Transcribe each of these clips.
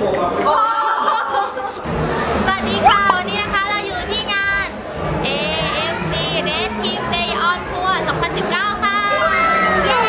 สวัสดีค่ะวันนี้นะคะเราอยู่ที่งาน AMD Red Team Day on Tour 2019 ค่ะเย้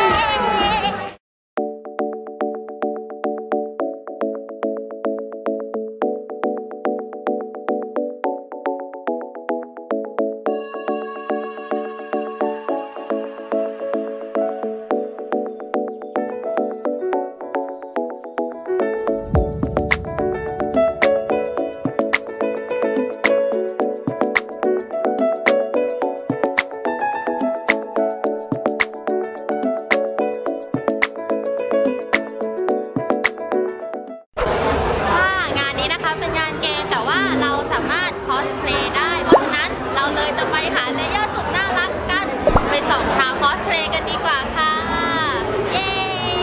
เป็นงานเกมแต่ว่าเราสามารถคอสเพลย์ได้เพราะฉะนั้นเราเลยจะไปหาเลเยอร์สุดน่ารักกันไปส่องชาวคอสเพลย์กันดีกว่าค่ะเย้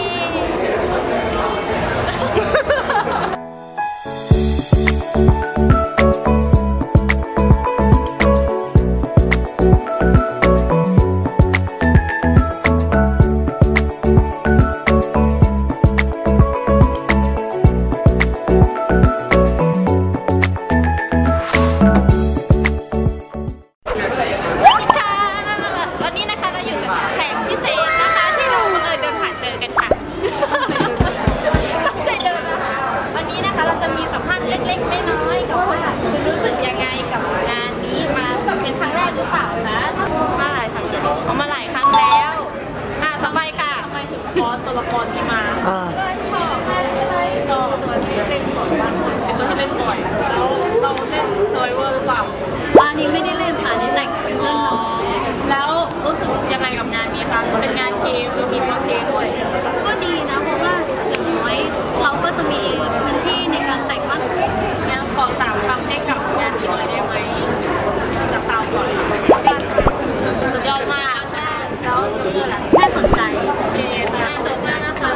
ตัวละครที่มาชอบตัวที่เล่นบ่อยเป็นตัวที่เล่นบ่อยแล้วเราเล่นซอยเวอร์หรือเปล่าอันนี้ไม่ได้เล่นค่ะนี่แต่งเป็นเพื่อนเราแล้วรู้สึกยังไงกับงานนี้คะเป็นงานเกมมีคอนเทนต์ด้วยก็ดีนะเพราะว่าอย่างน้อยเราก็จะมีพื้นที่ในการแต่งมากขึ้นงั้นขอ3 คำให้กับงานนี้หน่อยได้ไหมจะตามก่อนสุดยอดมากแล้วน่าสนใจน่าสนใจนะคะ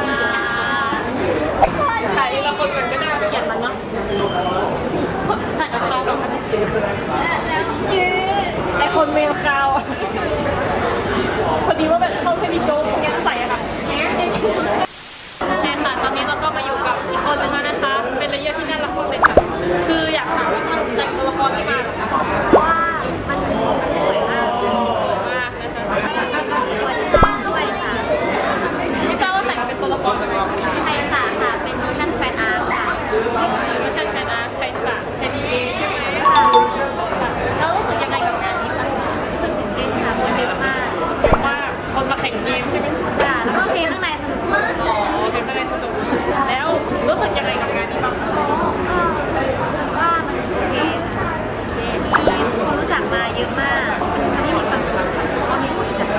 ถ่ายละคนมันก็น่าเกลียดมันเนาะถ่ายกับเขาแล้วไอคนเมลคาวพอดีว่าแบบชอบให้มีโจ๊กงั้นใส่ค่ะแน่ค่ะตอนนี้เราก็มาอยู่กับอีกคนนึงแล้วนะคะเป็นเลเยอร์ที่น่ารักมากเลยค่ะคืออยากถามว่าแต่งตัวละครที่มาว่ามันสวยมากสวยมากนะคะสวยชอบด้วยค่ะไม่ทราบว่าแต่งเป็นตัวละครอะไรไคสาค่ะเป็นเวอร์ชันแฟนอาร์ตค่ะเวอร์ชันแฟนอาร์ตไคสาแฟนดีใช่ไหมค่ะแล้วรู้สึกยังไงกับงานนี้คะรู้สึกตื่นเต้นค่ะคนเยอะมากว่าคนมาแข่งเกมใช่ไหมค่ะแล้วก็เพลงข้างในสนุกมากอ๋อเพลงข้างในสนุกแล้วรู้สึกยังไงกับงานนี้บ้างว่ามันโอเคค่ะมีคนรู้จักมาเยอะมากทำให้มีความสุขก็มีคนรู้จัก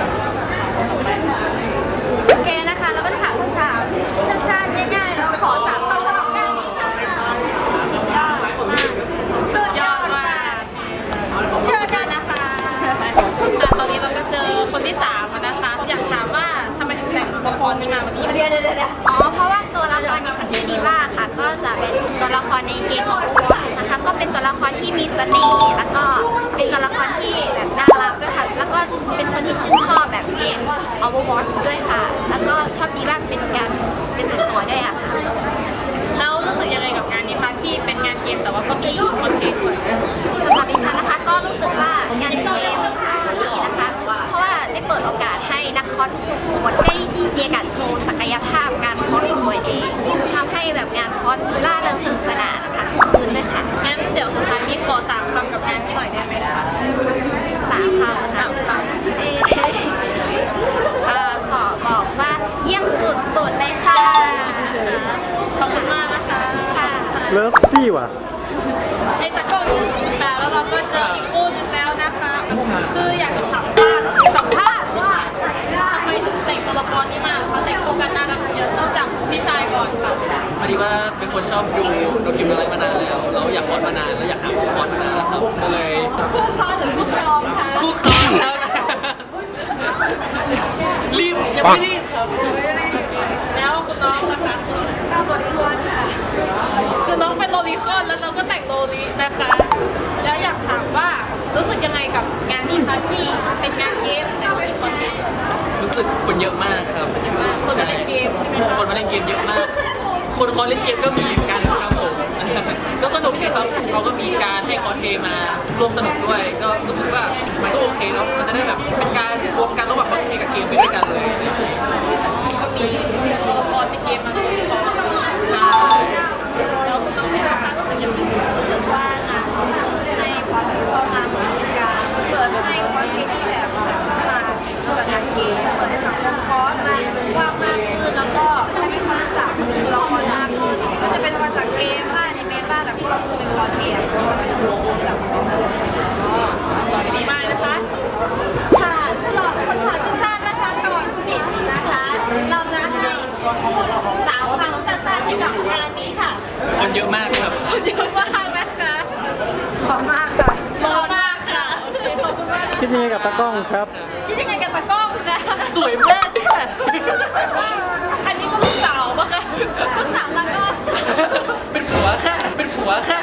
โอเคนะคะแล้วก็ถามคำถามสั้นๆง่ายๆเราขอ3 คำสำหรับงานนี้ค่ะสุดยอดมากสุดยอดมากเจอกันนะคะตอนนี้เราก็เจอคนที่3แล้วนะคะอยากถามว่าทำไมถึงแต่งตัวละครนี้มาวันนี้เดี๋ยวอ๋อเพราะว่าตัวละครนี้เขาชื่อดีว่าค่ะก็จะเป็นตัวละครในเกมของOverwatchนะคะก็เป็นตัวละครที่มีเสน่ห์แล้วก็เป็นตัวละครที่แบบน่ารักด้วยค่ะแล้วก็เป็นคนที่ชื่นชอบแบบเกม Overwatch ด้วยค่ะแล้วก็ชอบดีว่าเป็นการเป็นส่วนตัวด้วยอะค่ะแล้วรู้สึกยังไงกับงานนี้คะที่เป็นงานเกมแต่ว่าก็มีคอนเทนต์ด้วยสำหรับดิฉันนะคะก็รู้สึกว่างานเกมก็ดีนะคะเพราะว่าได้เปิดโอกาสให้นักคอสทุกคนได้มีโอกาสโชว์ศักยภาพการคอสของตัวเองทำให้แบบงานคอสล่าเริงสนุกสนานนะคะคืนด้วยค่ะงั้นเดี๋ยวสุดท้ายนี้ขอ3 คำกับงานนี้หน่อยได้ไหมคะ3 คำขอบอกว่าเยี่ยมสุดๆเลยค่ะขอบคุณมากนะคะเลิฟตี้ว่ะไอ้ตะโกนแต่แล้วเราก็เจออีกคู่นึงแล้วนะคะคืออยากจะถามว่าสัมภาษณ์ว่าทำไมถึงแต่งตัวละครนี้มาเขาแต่งคู่กันน่ารักเยอะนอกจากพี่ชายก่อนค่ะพอดีว่าเป็นคนชอบดูคลิปอะไรมานานแล้วเราอยากคอสมานานแล้วอยากหาคู่คอสมานานแล้วครับก็เลยคู่คอสหรือคู่ครองคะคู่ครองครับรีบยังไม่รีบครับแล้วคุณน้องนะคะชอบโลลิคอนค่ะคือน้องเป็นโลลิคอนแล้วน้องก็แต่งโลลินะคะแล้วอยากถามว่ารู้สึกยังไงกับงานนี้คะที่เป็นงานเกมแต่ไม่มีคอนเทนต์รู้สึกคนเยอะมากครับคนมาเล่นเกมใช่ไหมคะคนมาเล่นเกมเยอะมากคนคอเล่นเกมก็มีกันครับผมวมสนุกด้วยก็รู้สึกว่ามันก็โอเคเนาะมันจะได้แบบเป็นการรวมกันระหว่างคอสเพลย์กับเกมไปด้วยกันเลยก็มีตัวละครในเกมมาด้วยใช่แล้วคุณต้องใช้ความรู้สึกยังไงรู้สึกว่างานให้ความรู้เข้ามาเหมือนเป็นการเปิดให้ความคิดที่แบบมาแบบงานเกมเปิดให้สังคมคอร์สมันกว้างมากขึ้นแล้วก็ให้มีความรู้จักตัวละครมากขึ้นก็จะเป็นมาจากเกมบ้างในเมบ้างแต่พวกเราคือเป็นคอร์สเกมจากต่อไปนี้มากนะคะค่ะสำหรับคนถามพิซซ่านะคะก่อนปิดนะคะเราจะให้สาวคำสั้นๆให้กับงานนี้ค่ะคนเยอะมากครับคนเยอะมากนะคะขอบมากค่ะรอมากค่ะขอบคุณมากคิดยังไงกับตากล้องครับคิดยังไงกับตากล้องคะสวยมากค่ะอันนี้ก็ลูกสาวปะคะลูกสาวแล้วก็เป็นผัวค่ะเป็นผัวค่ะ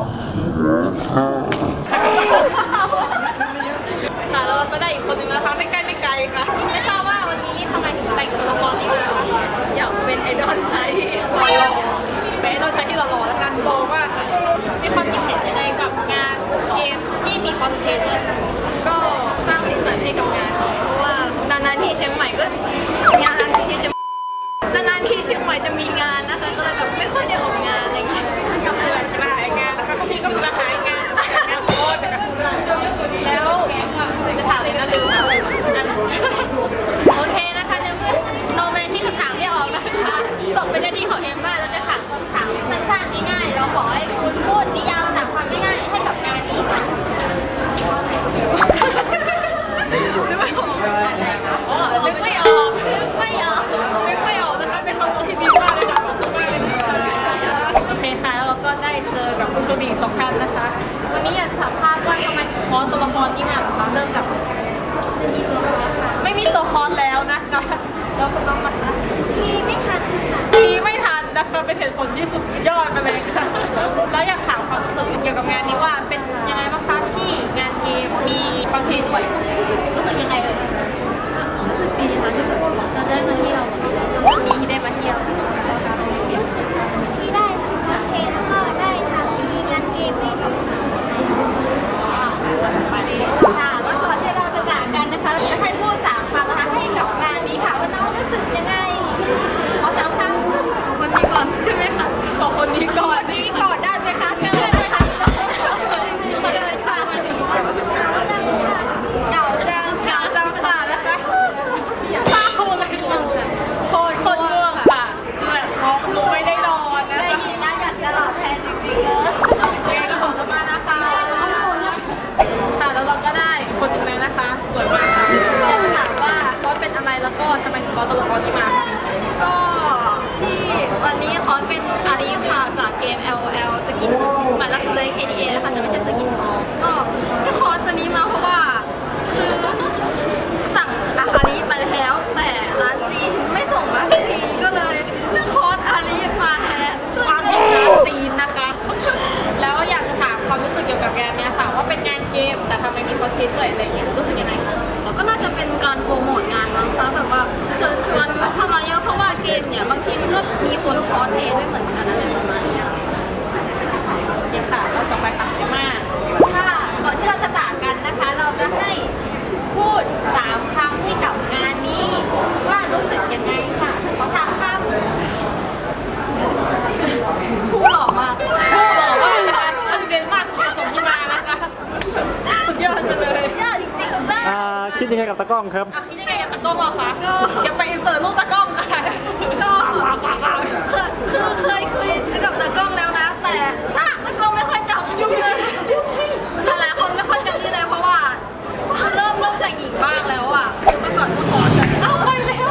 ค่ะแล้วก็ได้อีกคนนึงนะคะไม่ใกล้ไม่ไกลค่ะไม่ทราบว่าวันนี้ทำไมถึงแต่งตัวละครนี้มาอยากเป็นไอดอลใช้หล่อๆเป็นไอดอลใช้ที่หล่อๆแล้วกันโตมากค่ะมีความคิดเห็นยังไงกับงานเกมที่มีคอนเทนต์ก็สร้างสีสันให้กับงานนี้เพราะว่านานๆที่เชียงใหม่ก็งานที่จะนานๆที่เชียงใหม่จะมีงานนะคะก็เลยแบบไม่ค่อยได้ออกงานอะไรเงี้ยก็คือหลายงานนะคะพี่ก็มีหลายงานโคตรนะคะแล้วจะถามเลยนะลืมโอเคนะคะในเมื่อเราในที่คำถามไม่ออกนะคะตกเป็นหน้าที่ของเอ็มบ้างเราจะถามคำถามสั้นๆง่ายๆเราขอให้คุณพูดนิยามจากความง่ายๆให้กับงานนี้ค่ะนึกไม่ออกนึกไม่ออกนะคะเป็นคำตอบที่ดีมากเลยค่ะโอเคค่ะแล้วเราก็ได้เจอกับผู้โชคดี2 ท่านนะคะวันนี้อยากสัมภาษณ์ว่าทำไมถึงคอร์สตัวละครที่มาคะเริ่มจากไม่มีตัวคอร์สแล้วนะคะแล้วคุณน้องนะคะทีไม่ทันนะคะเป็นเหตุผลที่สุดยอดไปเลยค่ะแล้วอยากถามความรู้สึกเกี่ยวกับงานนี้ว่าเป็นยังไงบ้างคะที่งานเกมมีคอนเทนต์ด้วยรู้สึกยังไงเลยรู้สึกดีค่ะที่เราจะได้มาเที่ยวดีที่ได้มาเที่ยวรู้สึกที่ได้คอนเทนต์แล้วก็ได้ทำมีงานเกมให้กับค่ะแล้วก่อนที่เราจะจากกันนะคะจะให้พูด3 คำนะคะให้กับงานนี้ค่ะว่าน้องรู้สึกยังไงขอ3 คำคนนี้ก่อนใช่ไหมคะขอคนนี้ก่อนได้ไหมคะเกินเลยค่ะเก่าจังค่ะนะคะป้าคนอะไรคนง่วงค่ะคือแบบมองดูไม่ได้นอนนะคะได้ยินแล้วอยากจะหลับแทนจริงๆเลยก็ขอบคุณมากนะคะค่ะแล้วเราก็ได้คนหนึ่งเลยนะคะสวยมากค่ะถามว่าคอร์สเป็นอะไรแล้วก็ทำไมถึงคอร์สตัวละครนี้มาก็ที่วันนี้คอร์สเป็นอารีค่ะจากเกม LOL สกินหมายล่าสุดเลย KDA นะคะแต่ไม่ใช่สกินทองก็ที่คอร์สตัวนี้มาเพราะว่าคือสั่งอาคาริมาแล้วแต่ร้านจีนไม่ส่งมาสักทีก็เลยคอร์สอารีมาแทนความเห็นร้านจีนนะคะแล้วอยากจะถามความรู้สึกเกี่ยวกับงานนี้ค่ะว่าเป็นงานเกมแต่ทำไมมีคอนเทนต์ด้วยอะไรอย่างเงี้ยรู้สึกยังไงก็น่าจะเป็นการโปรโมทงานมั้งคะแบบว่าเชิญชวนเข้ามาเยอะเพราะว่าเกมเนี่ยบางทีมันก็มีคนคอร์สเพลย์ด้วยเหมือนกันอะไรประมาณนี้ค่ะแล้วต่อไปค่ะเอมม่าค่ะก่อนที่เราจะจากกันนะคะเราจะให้พูด3 คำให้กับงานนี้ว่ารู้สึกยังไงค่ะขอ3 คำผู้หล่อมากนะคะชัดเจนมากสุดสมที่มานะคะสุดยอดเลยยอดจริงๆมากคิดยังไงกับตากล้องครับคิดยังไงกับตากล้องเหรอคะอย่าไปอินเสิร์ตรูปตากล้องค่ะก็คือเคยคุยกับตากล้องแล้วนะแต่ตากล้องไม่ค่อยจำเลยหลายคนไม่ค่อยจำนี่เลยเพราะว่าเริ่มแต่งหญิงบ้างแล้วอ่ะคือเมื่อก่อนก็ขอเอาไปแล้ว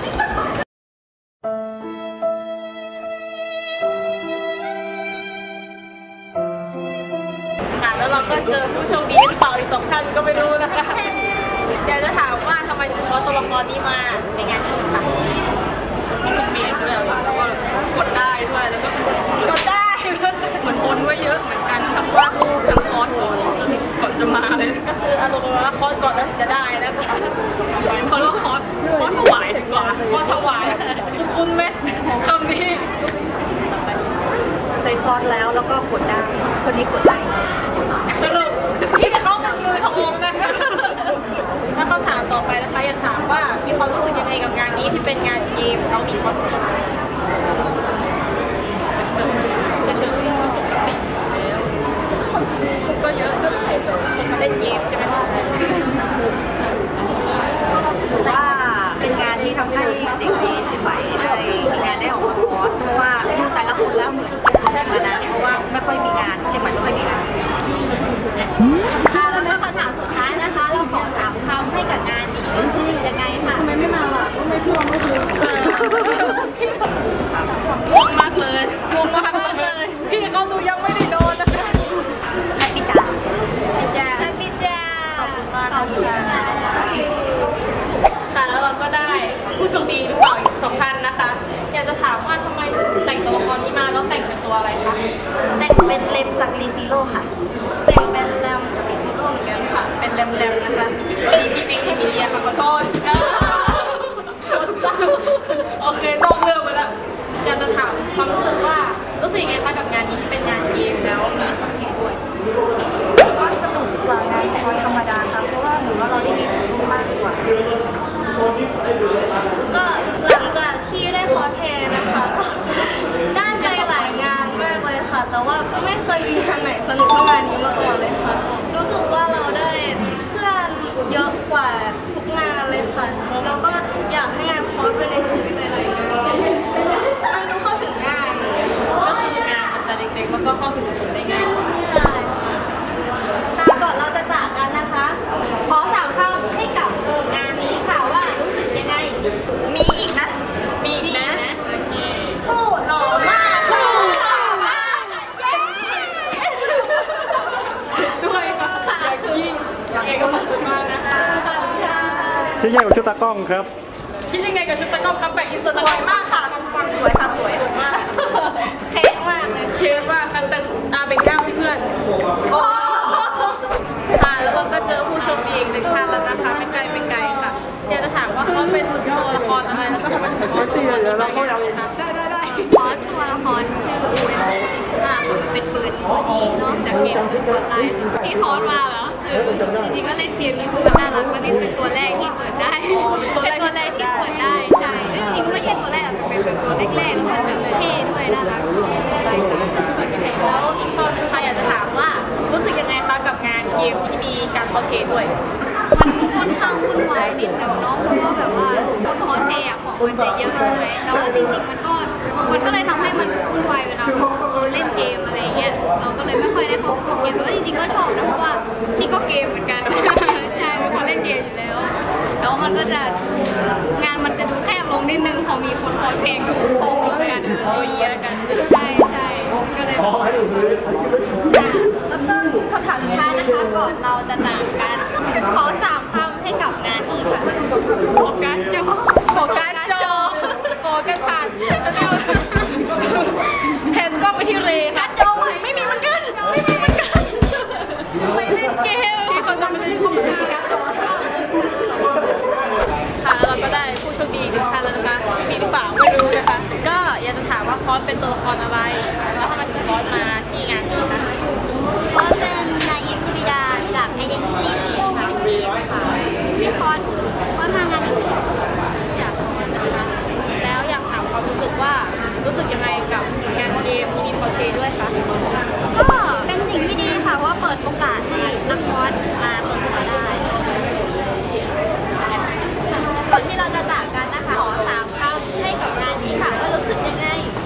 แล้วเราก็เจอผู้โชคดีหรือเปล่าอีก2 ท่านก็ไม่รู้นะคะอยากจะถามว่าทำไมถึงคอร์สตัวละครนี้มาในงานนี้ค่ะมีคุณเมย์ด้วยแล้วก็กดได้ด้วยแล้วก็กดได้เหมือนบนไว้เยอะเหมือนกันทำว่าลูกทำคอร์สก่อนจะมาเลยก็คืออารมณ์ว่าคอร์สก่อนแล้วจะได้นะคะเขาเรียกว่าคอร์สถวายดีกว่าคอร์สถวายคุ้นไหมคำนี้เคยคอร์สแล้วก็กดได้คนนี้กดได้สรุปนะคะอยากถามว่ามีความรู้สึกยังไงกับงานนี้ที่เป็นงานเกมเรามีความรู้สึกเชิญปกติแล้วก็เยอะด้วยคนมาเล่นเกมใช่ไหมคะก็ถือว่าเป็นงานที่ทำให้เด็กดีเชียงใหม่ได้มีงานได้ออกมาคอร์สเพราะว่าดูแต่ละคนแล้วเหมือนเก็บตัวมานานเพราะว่าไม่ค่อยมีงานเชียงใหม่ไม่ค่อยมีงานค่ะแล้วก็คำถามสุดท้ายนะคะเราขอ3 คำให้กับงานนี้รู้สึกยังไงค่ะทำไมไม่มาล่ะก็ไม่พูดไม่คุยงงมากเลยงงมากเลยพี่เขาดูยังไม่ได้โดนนะคะแฮปปี้จ้าแฮปปี้จ้าขอบคุณมากค่ะค่ะแล้วเราก็ได้ผู้โชคดีหรือเปล่าอีก2 ท่านนะคะอยากจะถามว่าทำไมแต่งตัวละครนี้มาแล้วแต่งเป็นตัวอะไรคะแต่งเป็นเลมจากรีซิโร่ค่ะแต่งเป็นแรมจากมิซิโร่เหมือนกันค่ะเป็นแรมๆนะคะวันนี้พี่ปิ๊งพี่เมียค่ะขอโทษโอเคนอกเรื่องไปแล้วอยากจะถามความรู้สึกว่ารู้สึกยังไงคะกับงานนี้ที่เป็นงานเกมแล้วมีคอนเทนต์ด้วยรู้สึกว่าสนุกกว่างานคอร์สธรรมดาค่ะเพราะว่าเหมือนว่าเราได้มีส่วนร่วมมากกว่าก็หลังจากที่ได้คอร์สเพลย์นะคะก็ได้ไปหลายงานมากเลยค่ะแต่ว่าไม่เคยมีงานไหนสนุกเท่างานนี้มาก่อนเลยค่ะรู้สึกว่าเราได้เพื่อนเยอะกว่าทุกงานเลยค่ะแล้วก็อยากให้งานคอร์สเป็นในทุกหลายๆงานมันดูเข้าถึงง่ายก็คืองานมันจะเด็กๆแล้วก็เข้าถึงคนได้ง่ายกว่าใช่ค่ะค่ะก่อนเราจะจากกันนะคะขอ3 คำให้กับงานนี้ค่ะว่ารู้สึกยังไงมีอีกนะมีอีกนะโอเคคู่หล่อมากคู่หล่อมากเย้ด้วยค่ะอยากยิงยังไงก็มานะคะคิดยังไงกับชุดตากล้องครับคิดยังไงกับชุดตะก้อครับแบบอินสตาสแกวรยมมากค่ะสวยค่ะสวยมากเค้กมากเลยเชื่อว่าคันแต่เป็นก้าวสิเพื่อนโอ้ค่ะแล้วเราก็เจอผู้โชคดีอีก1 ท่านแล้วนะคะไม่ไกลค่ะอยากจะถามว่าเขาเป็นสุดตัวละครอะไรแล้วก็ทำไมถึงเป็นตัวละครนี้มาอย่างไรคะได้เพราะตัวละครชื่อ UMP45 เป็นปืนตัวนี้นอกจากเกมปืนออนไลน์ที่คอร์สมาแล้วคือจริงๆก็เล่นเกมนี้เพราะมันน่ารักและนี่เป็นตัวแรกที่เปิดได้เป็นตัวแรกที่เปิดได้ใช่จริงๆก็ไม่ใช่ตัวแรกหรอกแต่เป็นตัวแรกๆแล้วมันแบบเท่ด้วยน่ารักชอบรายการแล้วอีกข้อนึงค่ะอยากจะถามว่ารู้สึกยังไงคะกับงานเกมที่มีการคอสเพลย์ด้วยมันค่อนข้างวุ่นวายนิดนึงเนาะเพราะว่าแบบว่าคนคอสเพลย์ของมันจะเยอะใช่ไหมแต่ว่าจริงๆมันก็เลยทำให้มันวุ่นวายเวลาเราเล่นเกมอะไรเงี้ยเราก็เลยไม่ค่อยได้เข้าสู่เกมแต่ว่าจริงๆก็ชอบนะเพราะว่านี่ก็เกมเหมือนกัน ใช่เป็นคนเล่นเกมอยู่แล้วแต่ว่ามันก็จะงานมันจะดูแคบลงนิดนึงพอมีคนคอสเพลย์อยู่คงรวมกันเยอะกันใช่ก็เลยแล้วก็คำถามสุดท้ายนะคะก่อนเราจะจากกันขอ3 คำให้กับงานนี้ค่ะโฟกัสจอโฟกัสผ่านฉันเอาแผ่นกล้องไปที่เรค่ะจอไม่มีมันกันไปเล่นเกมที่เขาจะไม่ใช่คนมีการจอค่ะแล้วเราก็ได้ผู้โชคดี1 ท่านแล้วนะคะมีหรือเปล่าไม่รู้นะคะก็อยากจะถามว่าคอสเป็นตัวละครอะไรแล้วทำไมถึงคอสมาที่งานนี้คะเพราะเป็นนายอิฟสุริดาจาก Identity V ค่ะเป็นเกมค่ะที่คอร์สมางานนี้อยากคอสนะคะแล้วอยากถามความรู้สึกว่ารู้สึกยังไงกับงานเกมที่มีคอสเพลย์ด้วยคะก็เป็นสิ่งที่ดีค่ะว่าเปิดโอกาสให้นักคอร์สมาเปิดตัวได้ก่อนที่เราจะจากกันนะคะขอ3 คำให้กับงานนี้ค่ะว่ารู้สึกยังไง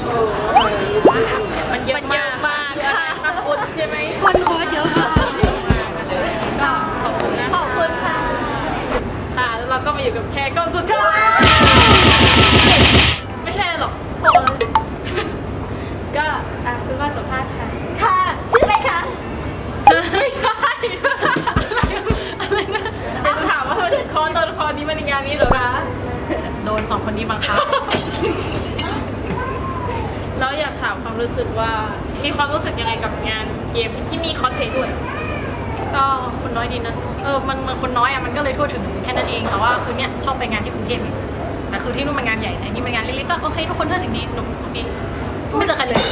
มันเยอะมากค่ะคนใช่ไหมคนคอร์สเยอะมากก็ขอบคุณนะขอบคุณค่ะค่ะแล้วเราก็มาอยู่กับแขกคนสุดท้ายไม่ใช่หรอกพวกเราก็คุณว่าสัมภาษณ์ค่ะค่ะชื่ออะไรคะไม่ใช่อะไรนะจะถามว่าทำไมถึงคอตัวละครนี้มาในงานนี้เหรอคะโดน2 คนนี้บังคับแล้วอยากถามความรู้สึกว่ามีความรู้สึกยังไงกับงานเกมที่มีคอสเพลย์ด้วยก็คนน้อยดีนะมันคนน้อยอ่ะมันก็เลยทั่วถึงแค่นั้นเองแต่ว่าคือเนี้ยชอบไปงานที่กรุงเทพแต่คือที่นู่นมันงานใหญ่แต่นี่มันงานเล็กๆก็โอเคทุกคนทั่วถึงดีสนุกดีไม่เจอใครเลย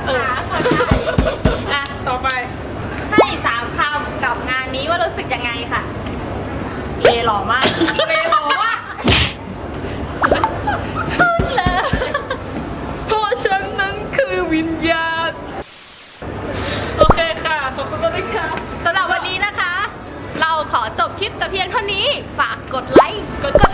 ต่อไปให้3 คำกับงานนี้ว่ารู้สึกยังไงค่ะเลหล่อมากเลหล่อมสุดเลยเพราะฉันนั้นคือวิญญาณโอเคค่ะขอบคุณมากค่ะสำหรับวันนี้นะคะ เราขอจบคลิปแต่เพียงเท่านี้ฝากกดไลค์กด